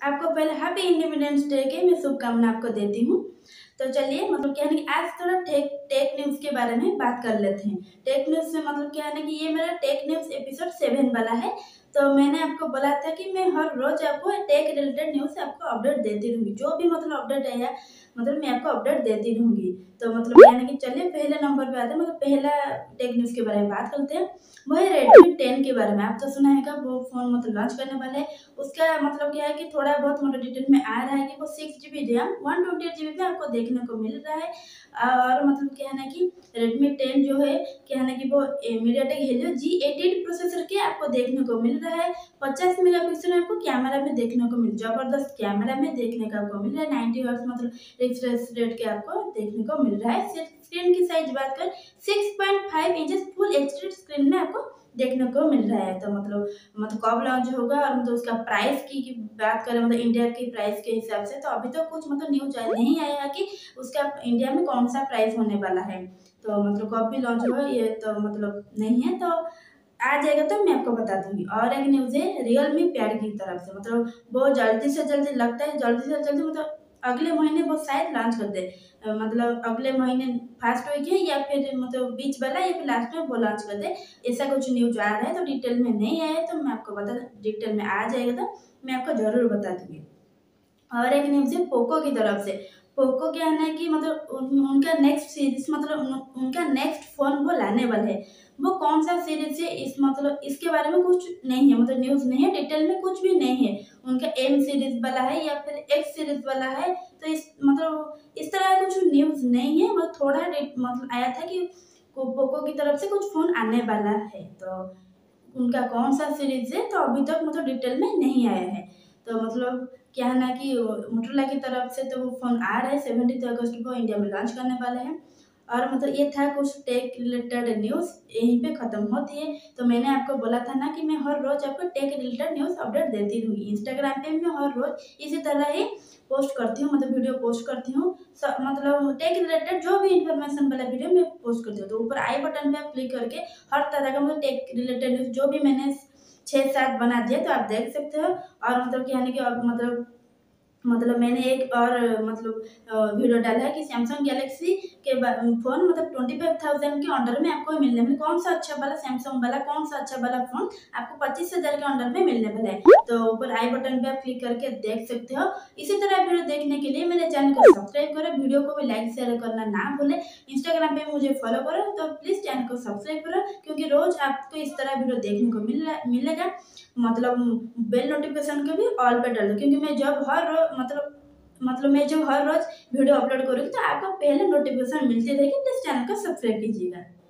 आपको पहले happy independence day के मैं शुभकामना आपको देती हूँ। तो चलिए क्या है ना कि आज थोड़ा टेक टेक न्यूज़ के बारे में बात कर लेते हैं। टेक न्यूज़ से क्या है ना कि ये मेरा टेक न्यूज़ एपिसोड 7 वाला है। तो मैंने आपको बोला था कि मैं हर रोज आपको टेक रिलेटेड न्यूज़ आपको अपडेट देती रहूँगी। जो भी अपडेट आया मैं आपको अपडेट देती रहूँगी। तो क्या है ना कि चलिए पहले नंबर पे आते हैं। पहला टेक न्यूज़ के बारे में बात करते हैं। वही Redmi 10 के बारे में। आप तो सुना है वो फ़ोन लॉन्च करने वाला है। उसका क्या है कि थोड़ा बहुत डिटेल में आ रहा है कि वो 6 GB रैम 128 GB में आपको देखने को मिल रहा है। और क्या है ना कि Redmi 10 जो है क्या है ना कि वो MediaTek Helio G88 प्रोसेसर के आपको देखने को मिल रहा है। 50 मेगापिक्सल आपको कैमरा में देखने को मिल जबरदस्त कैमरा में देखने का आपको मिल रहा है। 90 हर्ट्ज रिफ्रेश रेट के आपको देखने को मिल रहा है। स्क्रीन की साइज बात कर 6.5 इंचेस फुल एचडी स्क्रीन में आपको देखने को मिल रहा है। तो कब लॉन्च होगा और उसका प्राइस की बात करें इंडिया की प्राइस के हिसाब से तो अभी तो कुछ न्यूज नहीं आया है कि उसका इंडिया में कौन सा प्राइस होने वाला है। तो कब भी लॉन्च होगा ये तो नहीं है। तो आ जाएगा तो मैं आपको बता दूंगी। और एक न्यूज़ है Realme पैड की तरफ से वो जल्दी से जल्दी लगता है जल्दी से जल्दी अगले महीने वो शायद लॉन्च कर दे। अगले महीने फर्स्ट वीक है या फिर बीच वाला या फिर लास्ट में वो लॉन्च कर दे। ऐसा कुछ न्यूज आ रहा है। तो डिटेल में नहीं आया तो मैं आपको बता डिटेल में आ जाएगा तो मैं आपको जरूर बता दूंगी। और एक न्यूज़ है पोको की तरफ से। पोको क्या है ना कि उनका नेक्स्ट सीरीज उनका नेक्स्ट फोन वो लाने वाले है। वो कौन सा सीरीज है इसके बारे में कुछ नहीं है न्यूज़ नहीं है। डिटेल में कुछ भी नहीं है। उनका एम सीरीज वाला है या फिर एक्स सीरीज वाला है। तो इस तरह कुछ न्यूज़ नहीं है। थोड़ा आया था कि पोको की तरफ से कुछ फोन आने वाला है। तो उनका कौन सा सीरीज है तो अभी तक डिटेल में नहीं आया है। तो क्या है ना कि मोटरोला की तरफ से तो वो फ़ोन आ रहा है 17 अगस्त को इंडिया में लॉन्च करने वाले हैं। और ये था कुछ टेक रिलेटेड न्यूज़ यहीं पे ख़त्म होती है। तो मैंने आपको बोला था ना कि मैं हर रोज़ आपको टेक रिलेटेड न्यूज़ अपडेट देती रहूँगी। इंस्टाग्राम पे मैं हर रोज़ इसी तरह ही पोस्ट करती हूँ वीडियो पोस्ट करती हूँ। टेक रिलेटेड जो भी इन्फॉर्मेशन वाला वीडियो मैं पोस्ट करती हूँ। तो ऊपर आई बटन पे आप क्लिक करके हर तरह का टेक रिलेटेड न्यूज़ जो भी मैंने 6-7 बना दिया तो आप देख सकते हो। और क्या है कि अब मैंने एक और वीडियो डाला है कि सैमसंग गैलेक्सी के फ़ोन 25,000 के अंडर में आपको मिलने में कौन सा अच्छा वाला सैमसंग वाला कौन सा अच्छा वाला फ़ोन आपको 25,000 के अंडर में मिलने वाला है। तो ऊपर आई बटन पे आप क्लिक करके देख सकते हो। इसी तरह वीडियो देखने के लिए मेरे चैनल को सब्सक्राइब करें। वीडियो को भी लाइक शेयर करना ना भूलें। इंस्टाग्राम पे मुझे फॉलो करो तो प्लीज़ चैनल को सब्सक्राइब करो क्योंकि रोज़ आपको इस तरह वीडियो देखने को मिलेगा। बेल नोटिफिकेशन को भी ऑल पे डाल दो क्योंकि मैं जब हर रोज मैं जब हर रोज वीडियो अपलोड करूँगी तो आपको पहले नोटिफिकेशन मिलती रहेगी। प्लीज चैनल को सब्सक्राइब कीजिएगा।